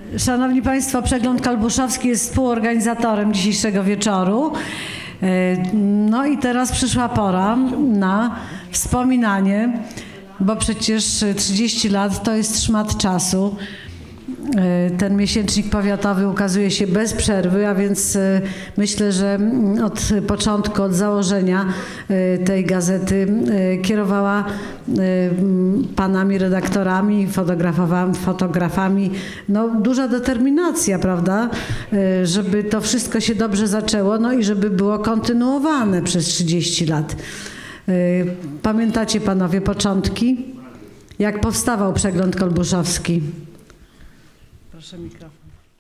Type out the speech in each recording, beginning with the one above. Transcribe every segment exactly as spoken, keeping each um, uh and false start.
Szanowni Państwo, Przegląd Kolbuszowski jest współorganizatorem dzisiejszego wieczoru. No i teraz przyszła pora na wspominanie, bo przecież trzydzieści lat to jest szmat czasu. Ten miesięcznik powiatowy ukazuje się bez przerwy, a więc myślę, że od początku, od założenia tej gazety kierowała panami redaktorami, fotografami, fotografami no, duża determinacja, prawda, żeby to wszystko się dobrze zaczęło, no i żeby było kontynuowane przez trzydzieści lat. Pamiętacie panowie początki? Jak powstawał Przegląd Kolbuszowski? Proszę mikrofon.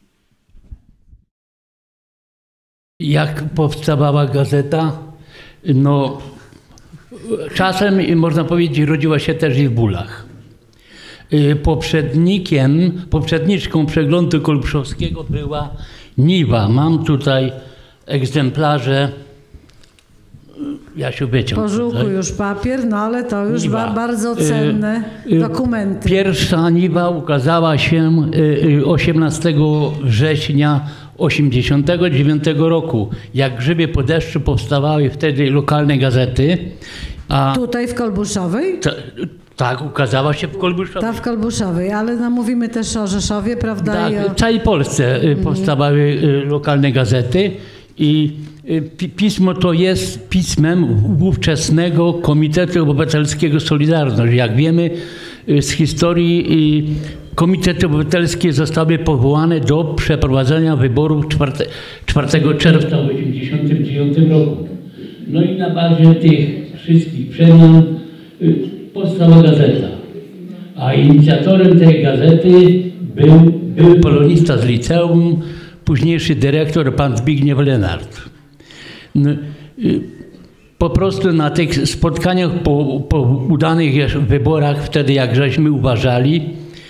Jak powstawała gazeta? No, czasem, można powiedzieć, rodziła się też i w bólach. Poprzednikiem, poprzedniczką Przeglądu Kolbuszowskiego była Niwa. Mam tutaj egzemplarze. Jasiu, wyciąg. Pożółkł już papier, no ale to już ba bardzo cenne y, y, dokumenty. Pierwsza Niwa ukazała się osiemnastego września osiemdziesiątego dziewiątego roku. Jak grzyby po deszczu powstawały wtedy lokalne gazety. A tutaj w Kolbuszowej? Ta, tak, ukazała się w Kolbuszowej. Tak, w Kolbuszowej, ale no, mówimy też o Rzeszowie, prawda? Tak, I o... w całej Polsce mm. powstawały lokalne gazety i pismo to jest pismem ówczesnego Komitetu Obywatelskiego Solidarność. Jak wiemy z historii, Komitety Obywatelskie zostały powołane do przeprowadzenia wyborów czwartego czerwca w tysiąc dziewięćset osiemdziesiątym dziewiątym roku. No i na bazie tych wszystkich przemian powstała gazeta. A inicjatorem tej gazety był, był polonista z liceum, późniejszy dyrektor pan Zbigniew Lenart. Po prostu na tych spotkaniach po, po udanych wyborach, wtedy jak żeśmy uważali,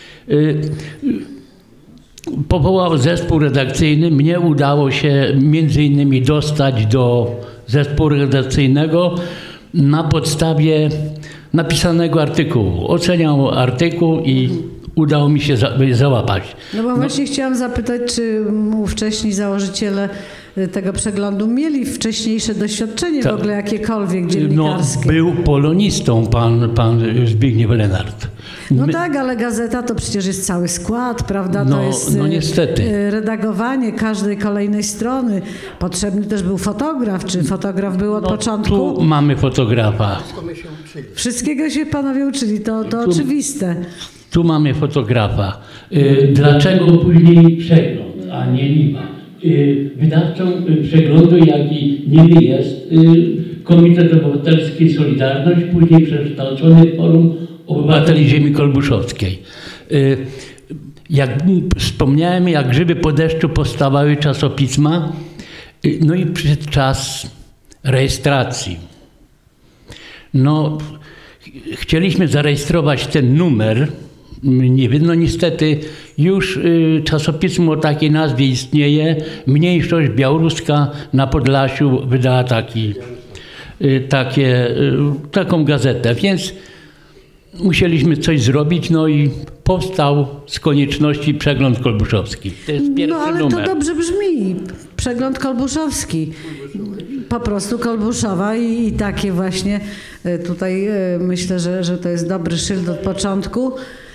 powołał zespół redakcyjny. Mnie udało się między innymi dostać do zespołu redakcyjnego na podstawie napisanego artykułu. Oceniał artykuł i udało mi się za, załapać. No bo właśnie no. chciałam zapytać, czy ówcześni założyciele tego przeglądu mieli wcześniejsze doświadczenie Ta, w ogóle jakiekolwiek dziennikarskie? No, był polonistą pan, pan Zbigniew Lenart. No My... tak, ale gazeta to przecież jest cały skład, prawda? No, to jest no niestety. redagowanie każdej kolejnej strony. Potrzebny też był fotograf. Czy fotograf był od no, początku? Tu mamy fotografa. Wszystkiego się panowie uczyli, to, to tu, oczywiste. Tu mamy fotografa. Dlaczego później Przegląd, a nie Niwa? Wydawcą Przeglądu, jaki niby jest Komitet Obywatelski Solidarność, później przekształcony w Forum Obywateli Ziemi Kolbuszowskiej. Jak wspomniałem, jak grzyby po deszczu powstawały czasopisma, no i przyszedł czas rejestracji. No, chcieliśmy zarejestrować ten numer. Nie wiem, no niestety już y, czasopismo o takiej nazwie istnieje. Mniejszość białoruska na Podlasiu wydała taki, y, takie, y, taką gazetę, więc musieliśmy coś zrobić, no i powstał z konieczności Przegląd Kolbuszowski. To jest pierwszy no ale numer. To dobrze brzmi. Przegląd Kolbuszowski. Po prostu Kolbuszowa i, i takie właśnie tutaj y, myślę, że, że to jest dobry szyld od początku.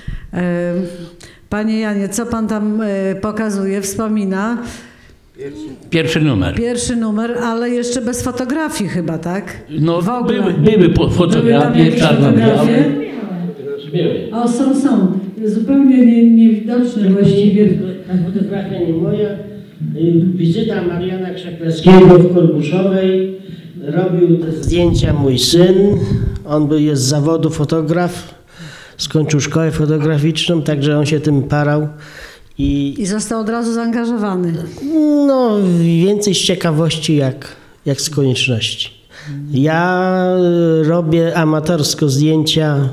Panie Janie, co pan tam pokazuje, wspomina? Pierwszy numer. Pierwszy numer, ale jeszcze bez fotografii chyba, tak? No były, były fotografie, czarno-białe. O, są, są. Zupełnie nie, niewidoczne właściwie. Ta fotografia nie moja. Wizyta Mariana Krzaklewskiego w Kolbuszowej. Robił te zdjęcia mój syn. On był, jest z zawodu fotograf. Skończył szkołę fotograficzną, także on się tym parał. I, I został od razu zaangażowany. No, więcej z ciekawości jak, jak z konieczności. Ja robię amatorsko zdjęcia,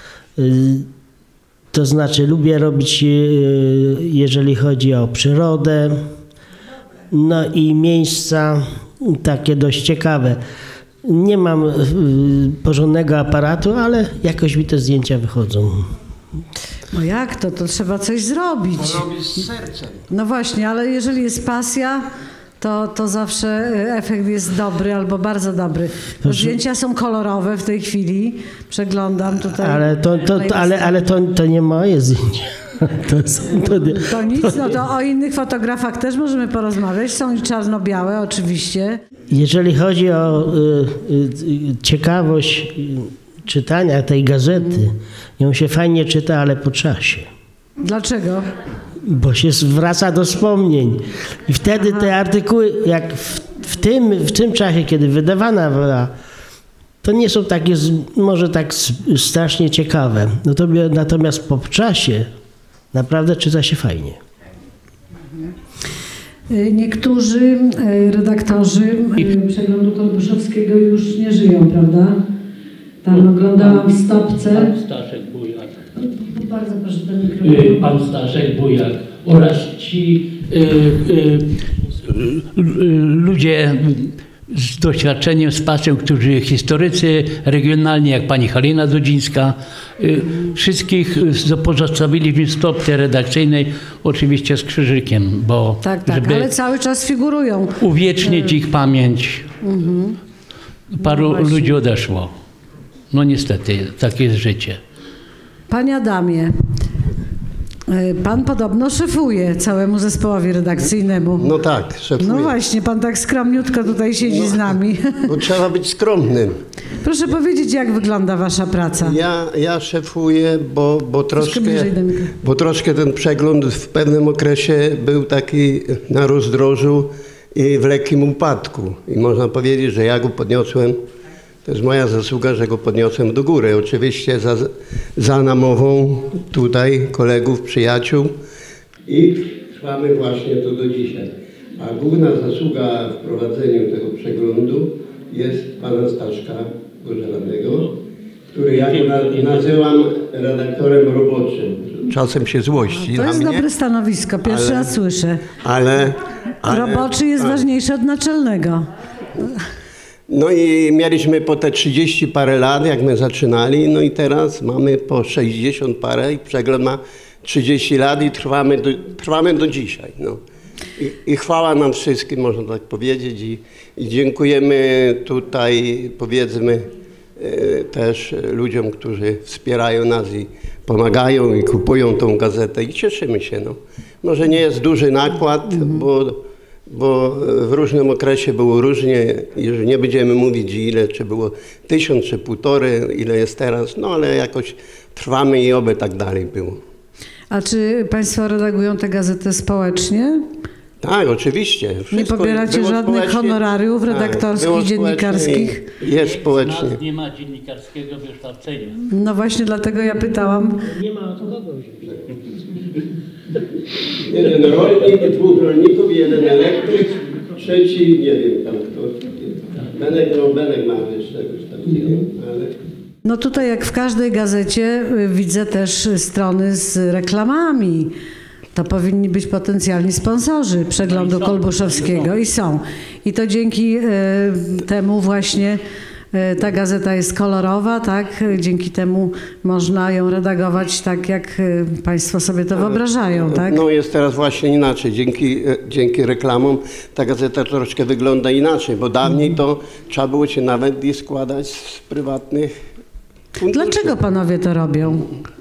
to znaczy lubię robić, jeżeli chodzi o przyrodę, no i miejsca takie dość ciekawe. Nie mam porządnego aparatu, ale jakoś mi te zdjęcia wychodzą. No jak to? To trzeba coś zrobić. Robić z sercem. No właśnie, ale jeżeli jest pasja, to, to zawsze efekt jest dobry albo bardzo dobry. Bo zdjęcia są kolorowe w tej chwili. Przeglądam tutaj. Ale to, to, to, ale, ale to, to nie moje zdjęcia. To, to, to, To nic, no to o innych fotografach też możemy porozmawiać. Są i czarno-białe oczywiście. Jeżeli chodzi o y, y, ciekawość y, czytania tej gazety, ją się fajnie czyta, ale po czasie. Dlaczego? Bo się wraca do wspomnień. I wtedy Aha. te artykuły, jak w, w, tym, w tym czasie, kiedy wydawana była, to nie są takie może tak strasznie ciekawe. No to, natomiast po czasie naprawdę czyta się fajnie. Niektórzy redaktorzy Przeglądu Kolbuszowskiego już nie żyją, prawda? Tam oglądałam w stopce. Pan Staszek Bujak. Bardzo proszę do mikrofonu. Pan Staszek Bujak oraz ci y, y, y, ludzie z doświadczeniem, z pasją, którzy historycy regionalni, jak pani Halina Dudzińska, y, wszystkich pozostawili w stopce redakcyjnej, oczywiście z krzyżykiem, bo Tak, tak, żeby ale cały czas figurują. uwiecznić ich pamięć. Mhm. Paru No ludzi odeszło. No niestety, takie jest życie. Panie Adamie, pan podobno szefuje całemu zespołowi redakcyjnemu. No tak, szefuję. No właśnie, pan tak skromniutko tutaj siedzi No, z nami. Bo trzeba być skromnym. Proszę powiedzieć, jak wygląda wasza praca? Ja, ja szefuję, bo, bo, troszkę, bliżej do mikrofonu. bo troszkę ten przegląd w pewnym okresie był taki na rozdrożu i w lekkim upadku. I można powiedzieć, że ja go podniosłem. To jest moja zasługa, że go podniosłem do góry. Oczywiście za, za namową tutaj kolegów, przyjaciół. I trwamy właśnie to do dzisiaj. A główna zasługa w prowadzeniu tego przeglądu jest pana Staszka Bożelanego, który ja go nazywam redaktorem roboczym. Czasem się złości To na jest mnie, dobre stanowisko, pierwszy ale- raz słyszę. ale... ale Roboczy jest a, ważniejszy od naczelnego. No i mieliśmy po te trzydzieści parę lat, jak my zaczynali, no i teraz mamy po sześćdziesiąt parę i przegląd ma trzydzieści lat i trwamy do, trwamy do dzisiaj. No. I, I chwała nam wszystkim, można tak powiedzieć, i, i dziękujemy tutaj, powiedzmy, e, też ludziom, którzy wspierają nas i pomagają i kupują tą gazetę i cieszymy się. No. Może nie jest duży nakład, bo bo w różnym okresie było różnie, już nie będziemy mówić ile, czy było tysiąc, czy półtory, ile jest teraz, no ale jakoś trwamy i oby tak dalej było. A czy państwo redagują tę gazetę społecznie? Tak, oczywiście. Nie Wszystko pobieracie było żadnych społecznie. honorariów Tak, redaktorskich, było społecznie dziennikarskich? i Jest społecznie. Nas nie ma dziennikarskiego wykształcenia. No właśnie dlatego ja pytałam. Nie ma o to kogo wziąć. Jeden rolnik, dwóch rolników, jeden elektryk, trzeci, nie wiem tam kto. Benek, no Benek ma też czegoś takiego, ale... No tutaj jak w każdej gazecie y, widzę też strony z reklamami. To powinni być potencjalni sponsorzy Przeglądu Kolbuszowskiego i są. I to dzięki y, temu właśnie y, ta gazeta jest kolorowa, tak? Dzięki temu można ją redagować tak, jak y, państwo sobie to wyobrażają, tak? No jest teraz właśnie inaczej. Dzięki, dzięki reklamom ta gazeta troszkę wygląda inaczej, bo dawniej to trzeba było się nawet i składać z prywatnych funduszy. Dlaczego panowie to robią?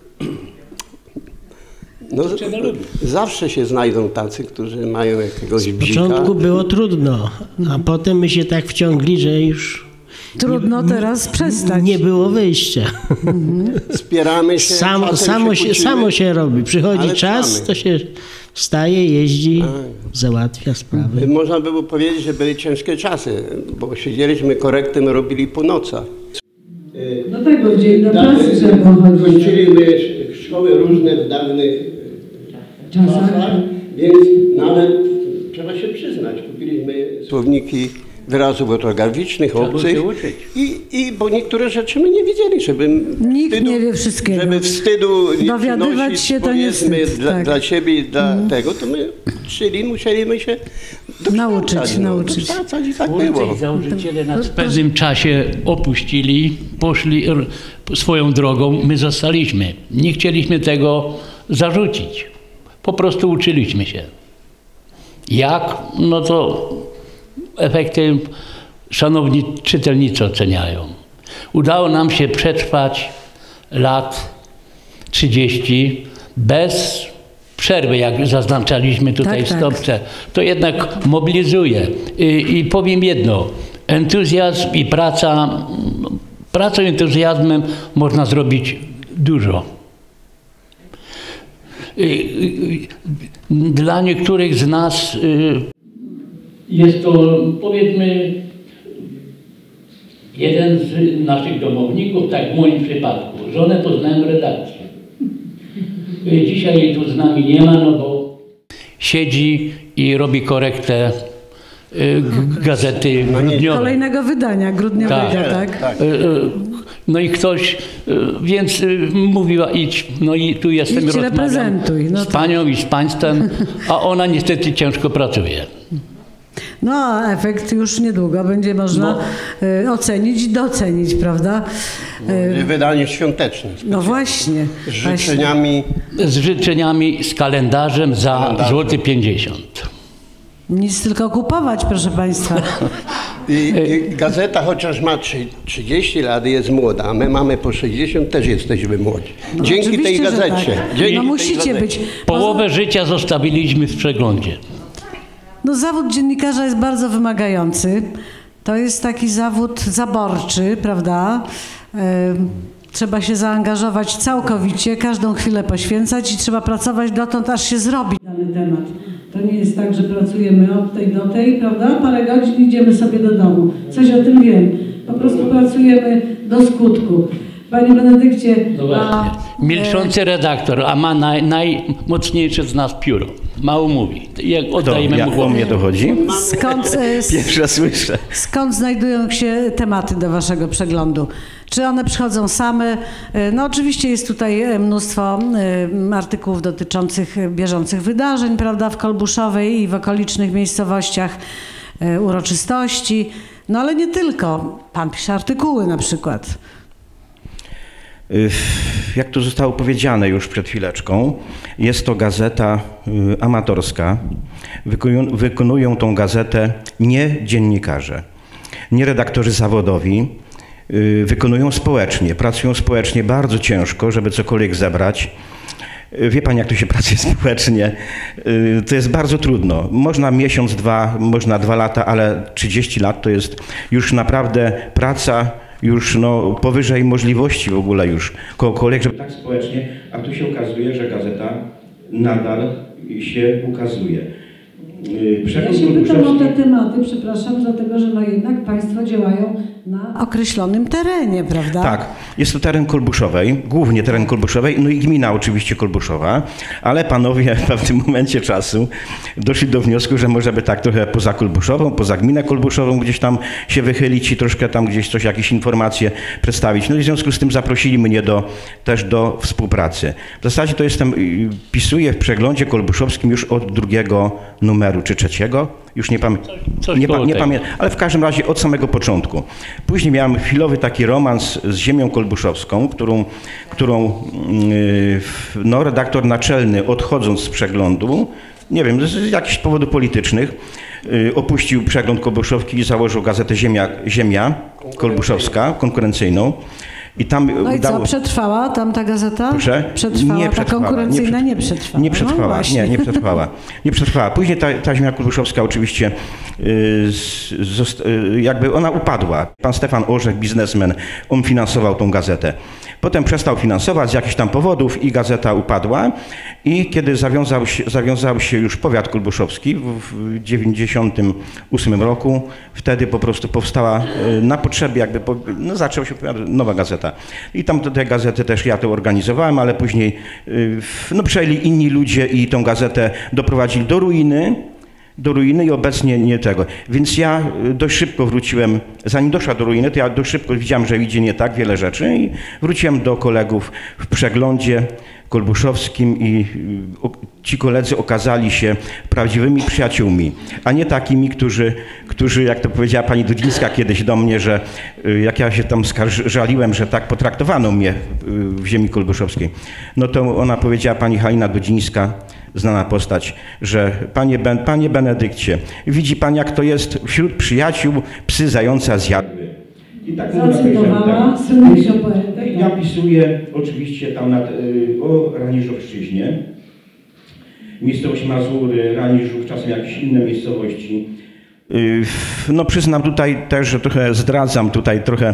No, zawsze się znajdą tacy, którzy mają jakiegoś W bzika. początku było trudno, a potem my się tak wciągli, że już Trudno teraz przestać. nie było wyjścia. Wspieramy się, Sam, czasem samo, się się, kłócimy. samo się robi. Przychodzi ale czas, trwamy. to się wstaje, jeździ, załatwia sprawy. Można by było powiedzieć, że były ciężkie czasy, bo siedzieliśmy korektem, robili po nocach. No tak, bo w dzień do Dawne- pracy trzeba chodzić. Kończyliśmy szkoły różne w dawnych czasach, więc nawet trzeba się przyznać, kupiliśmy słowniki wyrazów ortograficznych, obcych się uczyć. i, i bo niektóre rzeczy my nie wiedzieli, żeby Nikt nie wie wszystkiego. żeby wstydu nie Dowiadywać przynosić, się to nie powiedzmy, wstyd, dla, tak. dla siebie i dla tego, to my czyli musieliśmy się Nauczyć, dokształcać, no, nauczyć. dokształcać i tak Twórcy było. i założyciele nas w pewnym czasie opuścili, poszli r- swoją drogą, my zostaliśmy. Nie chcieliśmy tego zarzucić. Po prostu uczyliśmy się. Jak? No to efekty szanowni czytelnicy oceniają. Udało nam się przetrwać lat trzydzieści bez przerwy, jak zaznaczaliśmy tutaj tak, w stopce. To jednak mobilizuje. I, I powiem jedno, entuzjazm i praca, pracą i entuzjazmem można zrobić dużo. Dla niektórych z nas jest to, powiedzmy, jeden z naszych domowników, tak w moim przypadku. Żonę poznałem w redakcji. Dzisiaj jej tu z nami nie ma, no bo siedzi i robi korektę gazety grudniowej. Kolejnego wydania grudniowego, tak? tak? tak. No i ktoś, więc mówiła idź, no i tu jestem, idź, rozmawiam reprezentuj. No z panią i z państwem, a ona niestety ciężko pracuje. No a efekt już niedługo będzie można no. ocenić i docenić, prawda? W wydaniu świątecznym. No właśnie. Z życzeniami. Z życzeniami, z kalendarzem za kalendarzem. złoty pięćdziesiąt. Nic tylko kupować, proszę państwa. I, i gazeta chociaż ma trzydzieści lat, jest młoda, a my mamy po sześćdziesiąt, też jesteśmy młodzi. No Dzięki tej gazecie. Tak. Dzięki no tej musicie gazecie. być. Połowę życia zostawiliśmy w przeglądzie. No zawód dziennikarza jest bardzo wymagający. To jest taki zawód zaborczy, prawda? Trzeba się zaangażować całkowicie, każdą chwilę poświęcać i trzeba pracować dotąd, aż się zrobi dany temat. To nie jest tak, że pracujemy od tej do tej, prawda? Parę godzin idziemy sobie do domu. Coś o tym wiem. Po prostu pracujemy do skutku. Panie Benedykcie, no właśnie. A, Milczący redaktor, a ma naj, najmocniejsze z nas pióro. Mało mówi. Jak oddajemy to, mu jak głowę. o mnie dochodzi? Skąd, Pierwszy raz słyszę. Skąd znajdują się tematy do waszego przeglądu? Czy one przychodzą same? No oczywiście jest tutaj mnóstwo artykułów dotyczących bieżących wydarzeń, prawda, w Kolbuszowej i w okolicznych miejscowościach, uroczystości, no ale nie tylko. Pan pisze artykuły na przykład. Jak tu zostało powiedziane już przed chwileczką, jest to gazeta amatorska. Wykonują, wykonują tą gazetę nie dziennikarze, nie redaktorzy zawodowi. Wykonują społecznie, pracują społecznie bardzo ciężko, żeby cokolwiek zebrać. Wie pan, jak to się pracuje społecznie? To jest bardzo trudno. Można miesiąc, dwa, można dwa lata, ale trzydzieści lat to jest już naprawdę praca już no, powyżej możliwości w ogóle już kogokolwiek, żeby tak społecznie, a tu się okazuje, że gazeta nadal się ukazuje. Ja się pytam o te tematy, przepraszam, dlatego że no jednak państwo działają na określonym terenie, prawda? Tak, jest to teren Kolbuszowej, głównie teren Kolbuszowej, no i gmina oczywiście Kolbuszowa, ale panowie w pewnym momencie czasu doszli do wniosku, że może by tak trochę poza Kolbuszową, poza gminę Kolbuszową gdzieś tam się wychylić i troszkę tam gdzieś coś, jakieś informacje przedstawić. No i w związku z tym zaprosili mnie do, też do współpracy. W zasadzie to jestem, pisuję w przeglądzie kolbuszowskim już od drugiego numeru, czy trzeciego, już nie, pamię Coś nie, pa nie tego. pamiętam, ale w każdym razie od samego początku. Później miałem chwilowy taki romans z ziemią kolbuszowską, którą, którą yy, no, redaktor naczelny, odchodząc z przeglądu, nie wiem, z, z jakichś powodów politycznych, yy, opuścił przegląd Kolbuszowki i założył gazetę Ziemia, Ziemia Kolbuszowska, konkurencyjną. I tam no i udało... co, przetrwała tam ta gazeta? Proszę? Przetrwała, nie ta przetrwała, konkurencyjna nie, nie przetrwała. Nie przetrwała, no nie, nie przetrwała. Nie przetrwała. Później ta, ta ziemia kolbuszowska oczywiście y, zost, y, jakby ona upadła. Pan Stefan Orzech, biznesmen, on finansował tą gazetę. Potem przestał finansować z jakichś tam powodów i gazeta upadła. I kiedy zawiązał się, zawiązał się już powiat kolbuszowski w, w dziewięćdziesiątym ósmym roku, wtedy po prostu powstała y, na potrzeby jakby, no zaczęła się nowa gazeta. I tam do tej gazety też ja to organizowałem, ale później y, no, przejęli inni ludzie i tą gazetę doprowadzili do ruiny. do ruiny i obecnie nie tego. Więc ja dość szybko wróciłem, zanim doszła do ruiny, to ja dość szybko widziałem, że idzie nie tak wiele rzeczy i wróciłem do kolegów w przeglądzie kolbuszowskim i ci koledzy okazali się prawdziwymi przyjaciółmi, a nie takimi, którzy, którzy, jak to powiedziała pani Dudzińska kiedyś do mnie, że jak ja się tam żaliłem, że tak potraktowano mnie w ziemi kolbuszowskiej, no to ona powiedziała, pani Halina Dudzińska, znana postać, że panie, ben, panie Benedykcie, widzi pan, jak to jest wśród przyjaciół psy zająca zjadły. I tak zacytowała słynnych poetę. Ja pisuję oczywiście tam nad, y, o Raniżowszczyźnie, miejscowość Mazury, Raniżów, czasem jakieś inne miejscowości. Y, no przyznam tutaj też, że trochę zdradzam tutaj trochę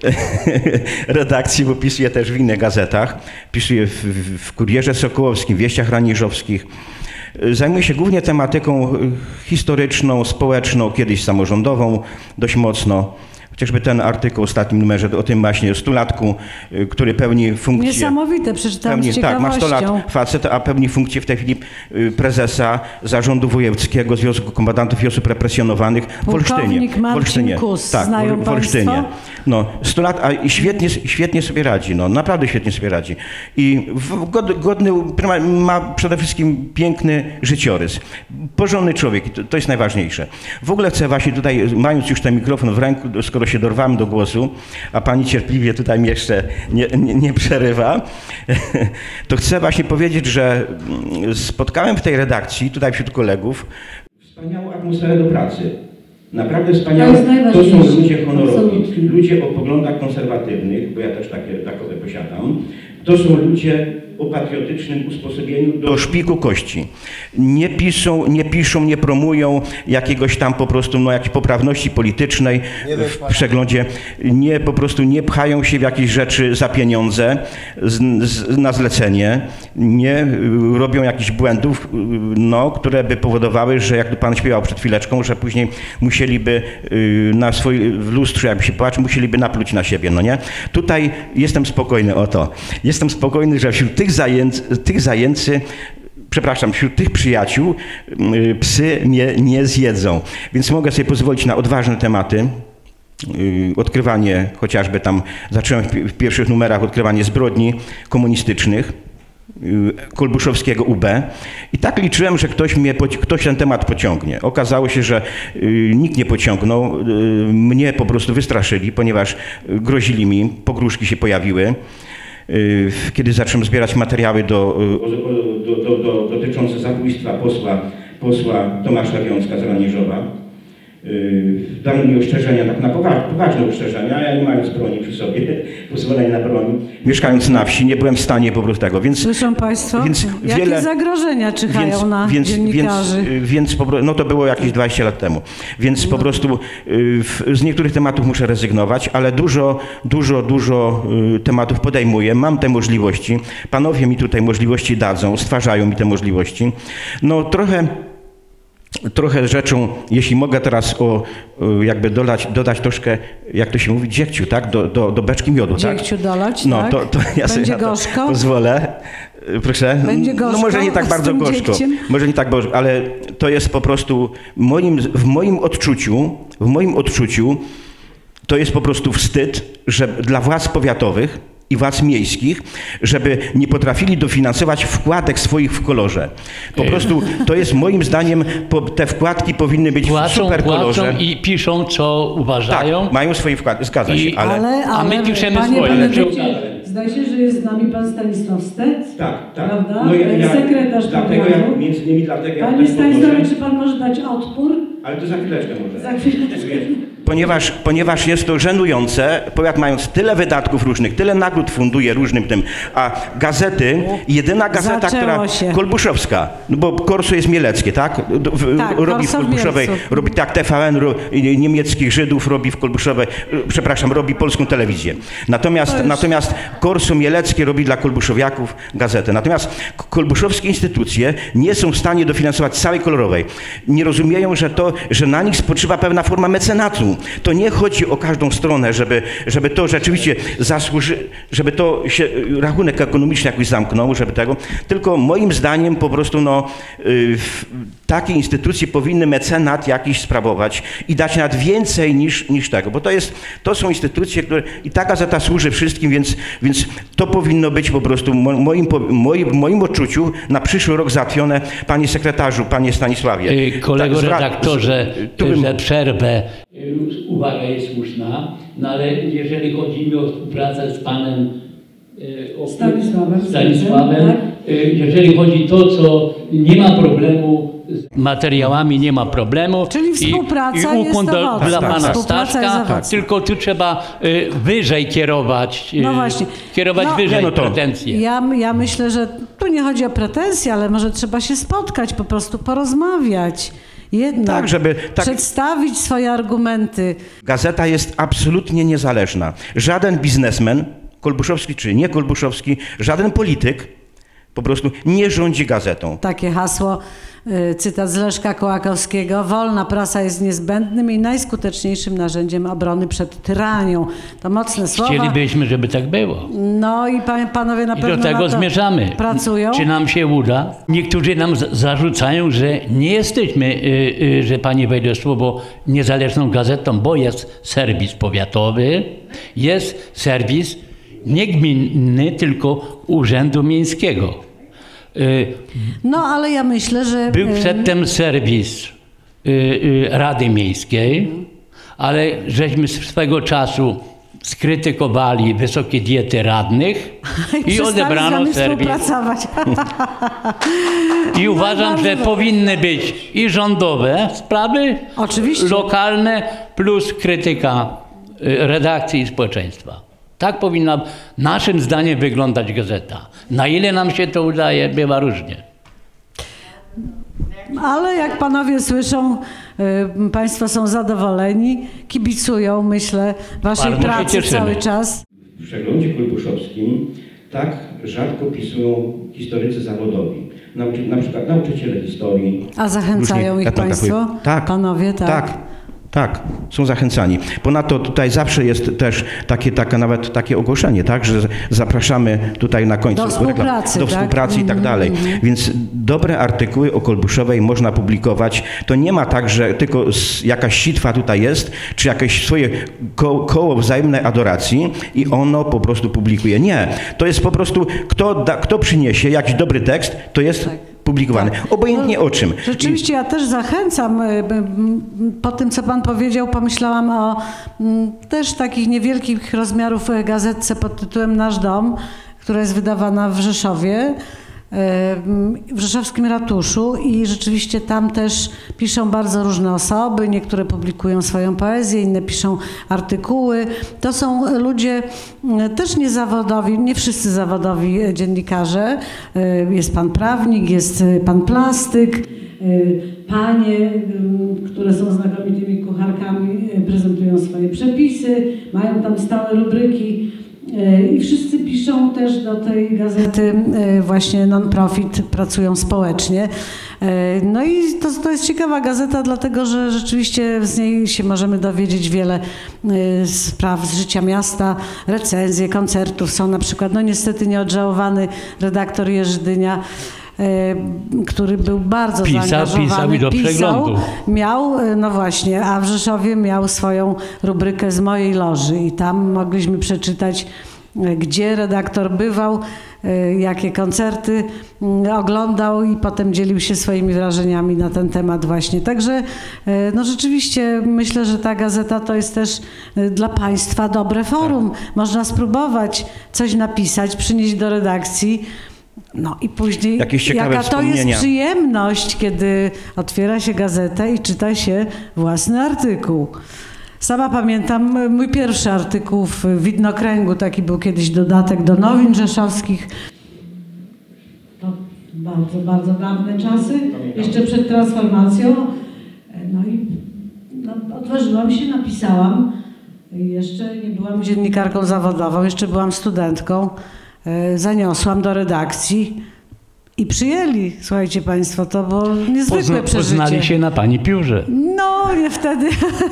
redakcji, bo pisuję też w innych gazetach. Pisuję w, w Kurierze Sokołowskim, Wieściach Raniżowskich. Zajmuję się głównie tematyką historyczną, społeczną, kiedyś samorządową dość mocno. Chociażby ten artykuł w ostatnim numerze o tym właśnie stulatku, który pełni funkcję... Niesamowite, przeczytałam pełni, z ciekawością. Tak, ma sto lat facet, a pełni funkcję w tej chwili prezesa Zarządu Wojewódzkiego Związku Kombatantów i Osób Represjonowanych w Olsztynie. Marcin w Olsztynie. Kus, tak, znają w Olsztynie. państwo? No, sto lat, a świetnie, świetnie sobie radzi, no, naprawdę świetnie sobie radzi. I god, godny, ma przede wszystkim piękny życiorys. Porządny człowiek, to, to jest najważniejsze. W ogóle chcę właśnie tutaj, mając już ten mikrofon w ręku, skoro się dorwałem do głosu, a pani cierpliwie tutaj mi jeszcze nie, nie, nie przerywa, to chcę właśnie powiedzieć, że spotkałem w tej redakcji, tutaj wśród kolegów, wspaniałą atmosferę do pracy. Naprawdę wspaniałe. To, to są ludzie honorowi, absolutnie. Ludzie o poglądach konserwatywnych, bo ja też takie, takowe posiadam. To są ludzie o patriotycznym usposobieniu do szpiku kości. Nie piszą, nie piszą, nie promują jakiegoś tam po prostu, no jakiejś poprawności politycznej w przeglądzie. Nie, po prostu nie pchają się w jakieś rzeczy za pieniądze, z, z, na zlecenie. Nie robią jakichś błędów, no, które by powodowały, że jak pan śpiewał przed chwileczką, że później musieliby na swój, w lustrze, jakby się patrzył, musieliby napluć na siebie, no nie? Tutaj jestem spokojny o to. Jestem spokojny, że wśród tych zajęcy, tych zajęcy przepraszam, wśród tych przyjaciół psy mnie nie zjedzą. Więc mogę sobie pozwolić na odważne tematy. Odkrywanie, chociażby tam zacząłem w pierwszych numerach odkrywanie zbrodni komunistycznych, kolbuszowskiego U B. I tak liczyłem, że ktoś, mnie, ktoś ten temat pociągnie. Okazało się, że nikt nie pociągnął. Mnie po prostu wystraszyli, ponieważ grozili mi, pogróżki się pojawiły. Kiedy zacząłem zbierać materiały do, do, do, do, dotyczące zabójstwa posła, posła Tomasza Wiązka z Raniżowa, dano mi ostrzeżenia, tak na poważ, poważne ostrzeżenia, ja nie mając broni przy sobie, pozwolenia na broń. Mieszkając na wsi, nie byłem w stanie po prostu tego, więc... Słyszą państwo? Więc jakie wiele, zagrożenia czyhają więc, na więc, dziennikarzy? Więc, więc po, no to było jakieś dwadzieścia lat temu. Więc no. po prostu z niektórych tematów muszę rezygnować, ale dużo, dużo, dużo tematów podejmuję. Mam te możliwości. Panowie mi tutaj możliwości dadzą, stwarzają mi te możliwości. No trochę... Trochę rzeczą, jeśli mogę teraz o, jakby dodać, dodać troszkę, jak to się mówi, dziegciu, tak? Do, do, do beczki miodu, tak? Dziegciu dolać, no, tak? To, to ja Będzie sobie gorzko? pozwolę. Proszę. Będzie gorzko? No może nie tak bardzo gorzko, dziegciem? Może nie tak gorzko, ale to jest po prostu moim, w moim odczuciu, w moim odczuciu to jest po prostu wstyd, że dla władz powiatowych i władz miejskich, żeby nie potrafili dofinansować wkładek swoich w kolorze. Po prostu to jest moim zdaniem, te wkładki powinny być płacą, w super kolorze. Płacą i piszą, co uważają. Tak, mają swoje wkładki, zgadza I, się, ale... ale, ale... A my piszemy panie swoje. Benedykcie, zdaje się, że jest z nami pan Stanisław Stec, tak, tak. prawda? No ja, ja, sekretarz dlatego programu. ja, między innymi dlatego Panie ja Stanisławie, czy pan może dać odpór? Ale to za chwileczkę może. Za chwileczkę. Ponieważ, ponieważ jest to żenujące, powiat mając tyle wydatków różnych, tyle nagród funduje różnym tym, a gazety, jedyna gazeta, Zaczęło która, się. kolbuszowska, no bo Korso jest mieleckie, tak? W, Tak, robi w Korso w Kolbuszowej, Mielcu. robi tak, T V N ro, niemieckich Żydów robi w Kolbuszowej, przepraszam, robi polską telewizję. Natomiast, jest... natomiast Korso mieleckie robi dla kolbuszowiaków gazetę. Natomiast kolbuszowskie instytucje nie są w stanie dofinansować całej kolorowej. Nie rozumieją, że to, że na nich spoczywa pewna forma mecenatu. To nie chodzi o każdą stronę, żeby, żeby to rzeczywiście zasłuży, żeby to się rachunek ekonomiczny jakoś zamknął, żeby tego, tylko moim zdaniem po prostu no, takie instytucje powinny mecenat jakiś sprawować i dać nawet więcej niż, niż tego, bo to jest, to są instytucje, które i ta gazeta służy wszystkim, więc, więc to powinno być po prostu w moim, moim, moim odczuciu na przyszły rok załatwione. Panie sekretarzu, panie Stanisławie. Kolego tak, redaktorze, tu bym... że przerwę. Uwaga jest słuszna, no ale jeżeli chodzi mi o współpracę z panem o Stanisławem, Stanisławem tak? Jeżeli chodzi o to, co nie ma problemu z materiałami, nie ma problemu. Czyli współpraca i, i ukłon jest do, owocna. dla pana Współpraca jest Staszka, owocna. tylko tu trzeba y, wyżej kierować, y, No właśnie. kierować No, wyżej no to- pretensje. Ja, ja myślę, że tu nie chodzi o pretensje, ale może trzeba się spotkać, po prostu porozmawiać. Jednak Tak, żeby tak- przedstawić swoje argumenty. Gazeta jest absolutnie niezależna. Żaden biznesmen, Kolbuszowski czy nie Kolbuszowski, żaden polityk po prostu nie rządzi gazetą. Takie hasło, y, cytat z Leszka Kołakowskiego: wolna prasa jest niezbędnym i najskuteczniejszym narzędziem obrony przed tyranią. To mocne słowa. Chcielibyśmy, żeby tak było. No i pan, panowie na I pewno do tego na to zmierzamy. pracują. Czy nam się uda? Niektórzy nam z- zarzucają, że nie jesteśmy, y, y, że pani wejdzie w słowo, niezależną gazetą, bo jest serwis powiatowy, jest serwis nie gminny, tylko Urzędu Miejskiego. Y, No ale ja myślę, że... Był y, przedtem serwis y, y, Rady Miejskiej, ale żeśmy swego czasu skrytykowali wysokie diety radnych i przestali z odebrano nami serwis. współpracować. I uważam, że powinny być i rządowe sprawy, Oczywiście. lokalne, plus krytyka y, redakcji i społeczeństwa. Tak powinna naszym zdaniem wyglądać gazeta. Na ile nam się to udaje, bywa różnie. Ale jak panowie słyszą, y, państwo są zadowoleni, kibicują, myślę, waszej Bardzo się pracy cieszymy. cały czas. W przeglądzie kolbuszowskim tak rzadko pisują historycy zawodowi. Nauczy, na przykład nauczyciele historii. A zachęcają różnie ich gatunkach państwo? powiem. Tak, Panowie, tak. tak. Tak, są zachęcani. Ponadto tutaj zawsze jest też takie, takie nawet takie ogłoszenie, tak, że zapraszamy tutaj na końcu Do współpracy, do tak? współpracy i tak dalej. Więc dobre artykuły o Kolbuszowej można publikować. To nie ma tak, że tylko z- jakaś sitwa tutaj jest, czy jakieś swoje ko koło wzajemnej adoracji i ono po prostu publikuje. Nie, to jest po prostu, kto, da, kto przyniesie jakiś dobry tekst, to jest Tak. publikowany. Obojętnie No, o czym. Rzeczywiście ja też zachęcam. y, b- m, Po tym, co pan powiedział, pomyślałam o m, też takich niewielkich rozmiarów y, gazetce pod tytułem Nasz Dom, która jest wydawana w Rzeszowie, y, m, w rzeszowskim ratuszu, i rzeczywiście tam też piszą bardzo różne osoby. Niektóre publikują swoją poezję, inne piszą artykuły. To są ludzie y, też niezawodowi, nie wszyscy zawodowi y, dziennikarze. Y, Jest pan prawnik, jest y, pan plastyk, y, panie, y, które są znakomitymi kucharkami, y, prezentują swoje przepisy, mają tam stałe rubryki. Y, I wszyscy piszą też do tej gazety y, właśnie non-profit, pracują społecznie. Y, No i to, to jest ciekawa gazeta, dlatego że rzeczywiście z niej się możemy dowiedzieć wiele y, spraw z życia miasta, recenzje, koncertów. Są na przykład, no niestety nieodżałowany redaktor Jerzy Dynia, y, który był bardzo Pisał, zaangażowany. pisał i do przeglądu. Miał, y, no właśnie, a w Rzeszowie miał swoją rubrykę Z mojej loży i tam mogliśmy przeczytać, y, gdzie redaktor bywał, y, jakie koncerty y, oglądał, i potem dzielił się swoimi wrażeniami na ten temat właśnie. Także y, no rzeczywiście myślę, że ta gazeta to jest też y, dla państwa dobre forum. Można spróbować coś napisać, przynieść do redakcji. No i później, Jakieś ciekawe jaka to jest wspomnienia. przyjemność, kiedy otwiera się gazetę i czyta się własny artykuł. Sama pamiętam y, mój pierwszy artykuł w Widnokręgu, taki był kiedyś dodatek do nowin rzeszowskich. To bardzo, bardzo dawne czasy, jeszcze przed transformacją. No i no, odważyłam się, napisałam. Jeszcze nie byłam dziennikarką zawodową, jeszcze byłam studentką. E, Zaniosłam do redakcji I przyjęli, słuchajcie państwo, to było niezwykłe Pozna, przeżycie. Poznali się na pani piórze. No, nie wtedy.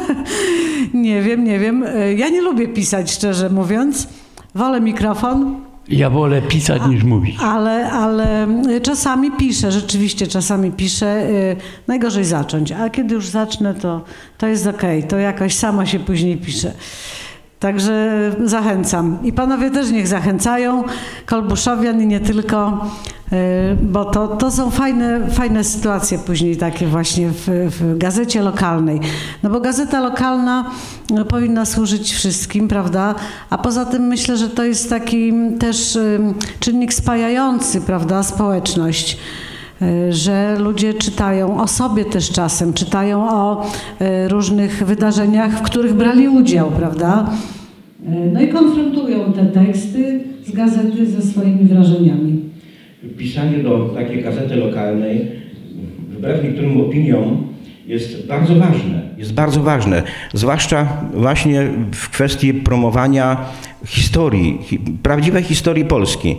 Nie wiem, nie wiem. Ja nie lubię pisać, szczerze mówiąc. Wolę mikrofon. Ja wolę pisać niż mówić. Ale, ale czasami piszę, rzeczywiście czasami piszę. Najgorzej zacząć, a kiedy już zacznę, to, to jest okej. To jakoś samo się później pisze. Także zachęcam. I panowie też niech zachęcają, Kolbuszowian i nie tylko, bo to, to są fajne, fajne sytuacje później takie właśnie w, w gazecie lokalnej. No bo gazeta lokalna powinna służyć wszystkim, prawda? A poza tym myślę, że to jest taki też czynnik spajający, prawda, społeczność. Że ludzie czytają o sobie też czasem, czytają o różnych wydarzeniach, w których brali udział, prawda? No i konfrontują te teksty z gazety ze swoimi wrażeniami. Pisanie do takiej gazety lokalnej, wbrew niektórym opiniom, jest bardzo ważne. Jest bardzo ważne, zwłaszcza właśnie w kwestii promowania historii, prawdziwej historii Polski.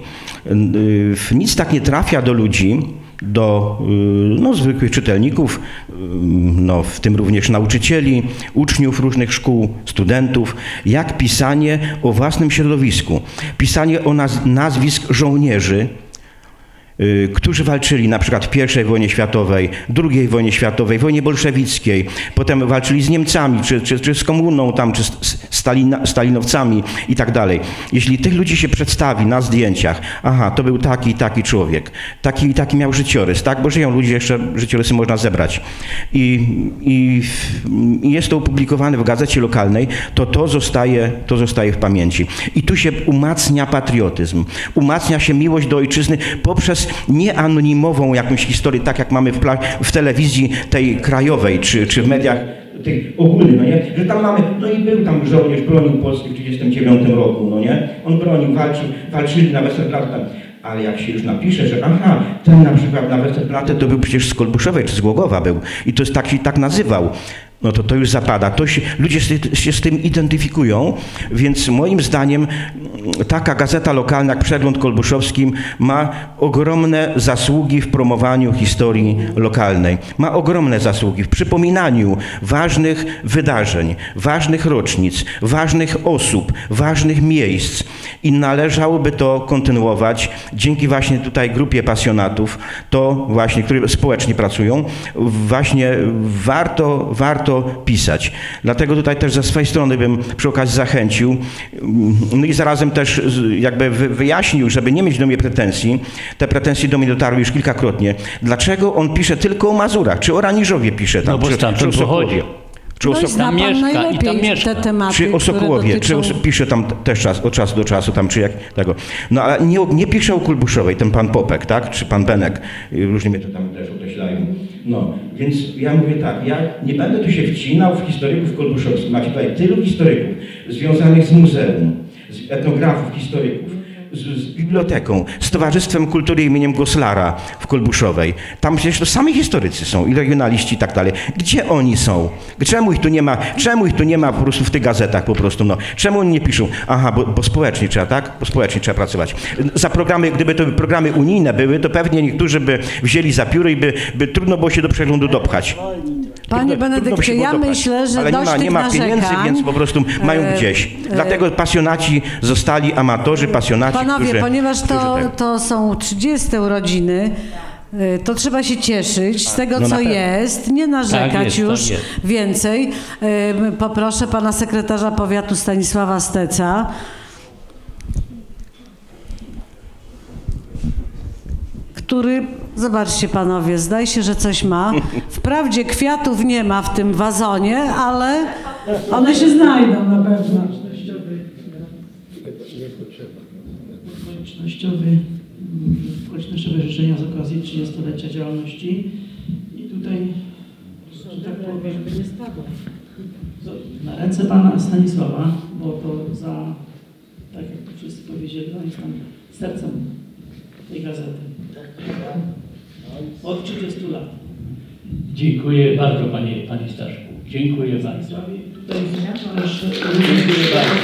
Nic tak nie trafia do ludzi, do no, zwykłych czytelników, no, w tym również nauczycieli, uczniów różnych szkół, studentów, jak pisanie o własnym środowisku, pisanie o naz nazwisk żołnierzy, y, którzy walczyli na przykład w pierwszej wojnie światowej, drugiej wojnie światowej, wojnie bolszewickiej, potem walczyli z Niemcami, czy, czy, czy z komuną tam, czy z Stalina, stalinowcami i tak dalej. Jeśli tych ludzi się przedstawi na zdjęciach, aha, to był taki i taki człowiek, taki i taki miał życiorys, tak? Bo żyją ludzie, jeszcze życiorysy można zebrać. I, i, i jest to opublikowane w gazecie lokalnej, to to zostaje, to zostaje w pamięci. I tu się umacnia patriotyzm, umacnia się miłość do ojczyzny poprzez nieanonimową jakąś historię, tak jak mamy w, w telewizji tej krajowej, czy, czy w mediach tych ogólnych, no nie? Że tam mamy, no i był tam żołnierz, bronił Polski w tysiąc dziewięćset trzydziestym dziewiątym roku, no nie? On bronił, walczył, walczyli na Westerplatte. Ale jak się już napisze, że aha, ten na przykład na Westerplatte to był przecież z Kolbuszowej czy z Głogowa był i to jest tak się tak nazywał, no to to już zapada. To się, ludzie się z tym identyfikują, więc moim zdaniem taka gazeta lokalna jak Przegląd Kolbuszowskim ma ogromne zasługi w promowaniu historii lokalnej. Ma ogromne zasługi w przypominaniu ważnych wydarzeń, ważnych rocznic, ważnych osób, ważnych miejsc i należałoby to kontynuować dzięki właśnie tutaj grupie pasjonatów, to właśnie, którzy społecznie pracują, właśnie warto, warto pisać. Dlatego tutaj też ze swojej strony bym przy okazji zachęcił, no i zarazem też jakby wyjaśnił, żeby nie mieć do mnie pretensji, te pretensje do mnie dotarły już kilkakrotnie, dlaczego on pisze tylko o Mazurach, czy o Raniżowie pisze tam, no bo czy, stamtąd czy o Sokołowie. Czy no i zna pan mieszka, najlepiej i tam mieszka. te tematy, czy o Sokołowie, dotyczą... czy o, pisze tam też czas, od czasu do czasu, tam czy jak tego. No ale nie, nie pisze o Kulbuszowej, ten pan Popek, tak, czy pan Benek, różnie mnie to tam też określają. No, więc ja mówię tak, ja nie będę tu się wcinał w historyków kolbuszowskich. Macie tutaj tylu historyków związanych z muzeum, z etnografów, historyków, z, z biblioteką, z Towarzystwem Kultury imieniem Goslara w Kolbuszowej. Tam przecież to sami historycy są i regionaliści i tak dalej. Gdzie oni są? Czemu ich tu nie ma? Czemu ich tu nie ma po prostu w tych gazetach po prostu? No. Czemu oni nie piszą? Aha, bo, bo społecznie trzeba, tak? Bo społecznie trzeba pracować. Za programy, gdyby to programy unijne były, to pewnie niektórzy by wzięli za pióro i by, by trudno było się do Przeglądu dopchać. Panie Benedykcie, ja myślę, że ale dość nie ma, tych nie ma narzekań, pieniędzy, więc po prostu mają e, gdzieś. e, Dlatego pasjonaci zostali amatorzy, pasjonaci, Panowie, którzy, ponieważ to, którzy to są trzydzieste urodziny, y, to trzeba się cieszyć z tego, No na co pewno. jest, nie narzekać Tak jest, już tak jest. więcej. Y, Poproszę pana sekretarza powiatu Stanisława Steca. Który, zobaczcie panowie, zdaje się, że coś ma. Wprawdzie kwiatów nie ma w tym wazonie, ale one się znajdą na pewno. Okolicznościowy, okolicznościowe życzenia z okazji trzydziestolecia działalności i tutaj, że tak powiem, na ręce pana Stanisława, bo to za, tak jak wszyscy powiedzieli, on jest tam sercem tej gazety. Od trzydziestu lat. Dziękuję bardzo, panie, panie Staszku. Dziękuję bardzo. Tutaj też Dziękuję bardzo.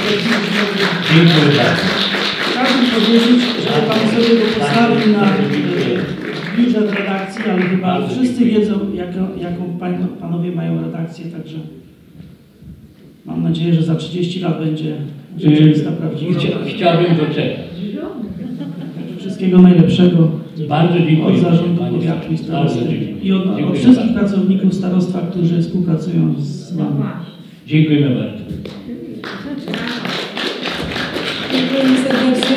Dziękuję bardzo. chciałbym powiedzieć, żeby pan sobie go postawił na, budżet redakcji, ale chyba wszyscy wiedzą, jaką, jaką pan, panowie mają redakcję, także mam nadzieję, że za trzydzieści lat będzie rzeczywista prawdziwa. Chciałbym doczekać. Także wszystkiego najlepszego. Bardzo dziękuję. Od zarządu powiatu i starosty i od, od wszystkich pracowników starostwa, którzy współpracują z wami. Dziękujemy bardzo. Dziękujemy serdecznie.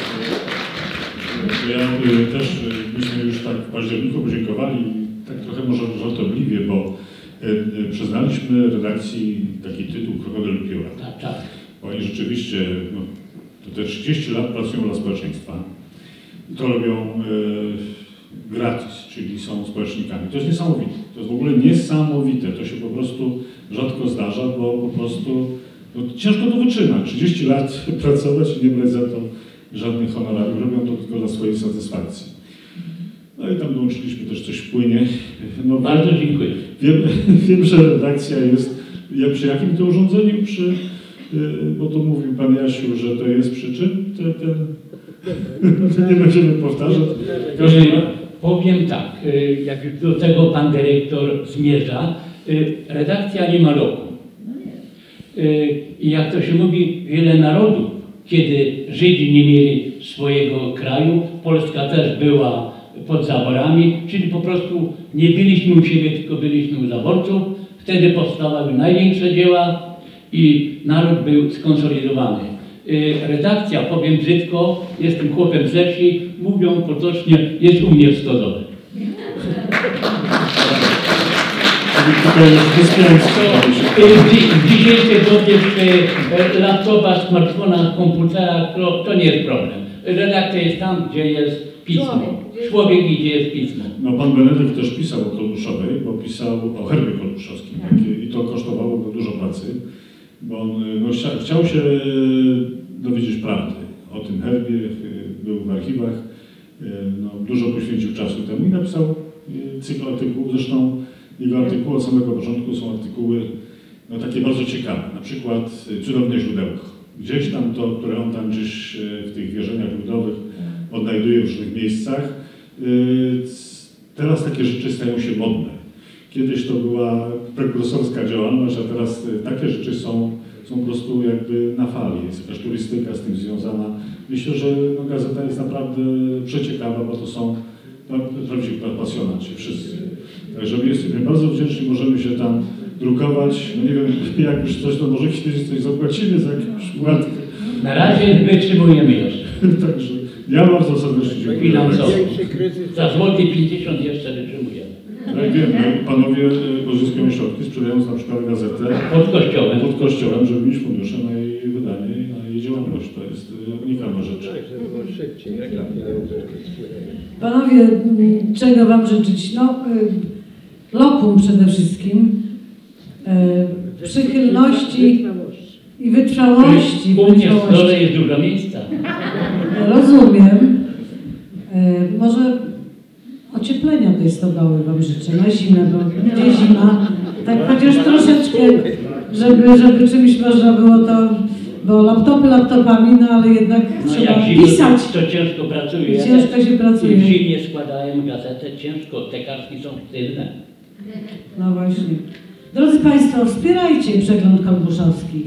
Ja y, też y, myśmy już tak w październiku podziękowali, tak trochę może żartobliwie, bo y, y, przyznaliśmy redakcji taki tytuł Krokodyl Pióra. Tak, tak. Bo oni rzeczywiście no, to te trzydzieści lat pracują dla społeczeństwa. I to robią y, gratis, czyli są społecznikami. To jest niesamowite. To jest w ogóle niesamowite. To się po prostu rzadko zdarza, bo po prostu no, ciężko to wytrzymać. trzydzieści lat pracować i nie brać za to żadnych honorariów. Robią to tylko dla swojej satysfakcji. No i tam dołączyliśmy też coś wpłynie. No, Bardzo dziękuję. Wiem, wiem, że redakcja jest ja, przy jakim to urządzeniu? Przy, y, bo tu mówił pan Jasiu, że to jest przy czym? Ten, ten, nie będziemy powtarzać. Y, powiem tak, y, jak do tego pan dyrektor zmierza, y, redakcja nie ma roku. Y, I jak to się mówi, wiele narodów, kiedy Żydzi nie mieli swojego kraju, Polska też była pod zaborami, czyli po prostu nie byliśmy u siebie, tylko byliśmy u zaborców. Wtedy powstawały największe dzieła i naród był skonsolidowany. Redakcja, powiem brzydko, jestem chłopem ze wsi, mówią potocznie, jest u mnie w stodole. W dzisiejszej dobie przy laptopach, smartfonach, komputerach to, to nie jest problem. Redakcja jest tam, gdzie jest pismo. Człowiek i gdzie jest pismo. No pan Benedykt też pisał o Kolbuszowej, bo pisał o herbie kolbuszowskim i to kosztowało go dużo pracy, bo on no, chciał się dowiedzieć prawdy o tym herbie, był w archiwach, no, dużo poświęcił czasu temu i napisał cykl artykułów. Zresztą jego artykuły od samego początku są artykuły no, takie bardzo ciekawe, na przykład Cudowne źródełko. Gdzieś tam to, które on tam gdzieś w tych wierzeniach ludowych odnajduje w różnych miejscach. Teraz takie rzeczy stają się modne. Kiedyś to była prekursorska działalność, a teraz takie rzeczy są, są po prostu jakby na fali. Jest jakaś turystyka z tym związana. Myślę, że no, gazeta jest naprawdę przeciekawa, bo to są prawdziwi pasjonaci wszyscy. Także my jesteśmy bardzo wdzięczni, możemy się tam drukować. No nie wiem, jak już coś, to może kiedyś coś zapłacimy za jakąś łatkę. Na razie wytrzymujemy jeszcze. Także ja bardzo serdecznie dziękuję. Finansowo. Za złoty pięćdziesiąt jeszcze wytrzymujemy. Jak wiem, panowie pozyskują środki, sprzedając na przykład gazetę pod kościołem, pod kościołem, żeby mieć fundusze na jej wydanie i na jej działalność. To jest unikalna rzecz. Panowie, czego wam życzyć? No, lokum przede wszystkim, przychylności i wytrwałości. U mnie w stole jest dużo miejsca. Rozumiem. Może ocieplenia tej stodoły wam życzę na zimę, bo gdzie zima, tak chociaż troszeczkę, żeby, żeby czymś można było to, bo laptopy laptopami, no ale jednak no trzeba jak zimno, pisać. To ciężko pracuje. Ciężko się pracuje. W zimie składają gazetę, ciężko, te kartki są sztywne. No właśnie. Drodzy Państwo, wspierajcie przegląd kolbuszowski.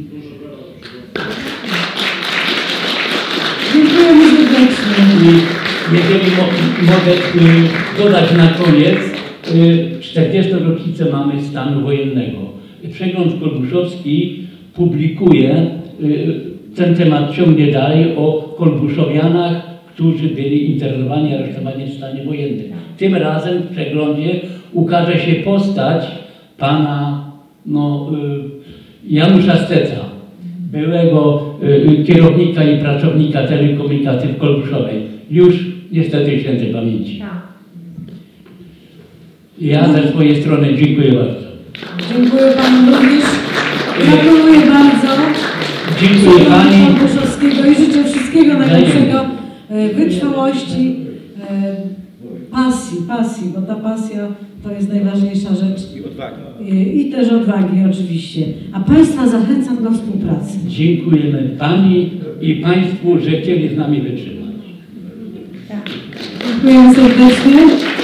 Dziękujemy serdecznie. Jeżeli mo mogę y, dodać na koniec, y, czterdziestą rocznicę mamy stanu wojennego. Przegląd kolbuszowski publikuje, y, ten temat ciągnie dalej, o kolbuszowianach, którzy byli internowani, aresztowani w stanie wojennym. Tym razem w przeglądzie ukaże się postać pana no, y, Janusza Steca, byłego y, kierownika i pracownika telekomunikacji w Kolbuszowej. Już niestety świętej pamięci. Ja ze swojej strony dziękuję bardzo. Dziękuję panu również. Gratuluję bardzo. Dziękuję pani. Kolbuszowskiego i życzę wszystkiego najlepszego, wytrwałości, pasji, pasji, bo ta pasja to jest najważniejsza rzecz. I odwagi. I, i też odwagi oczywiście. A Państwa zachęcam do współpracy. Dziękujemy pani i państwu, że chcieli z nami wytrzymać. Dziękujemy serdecznie.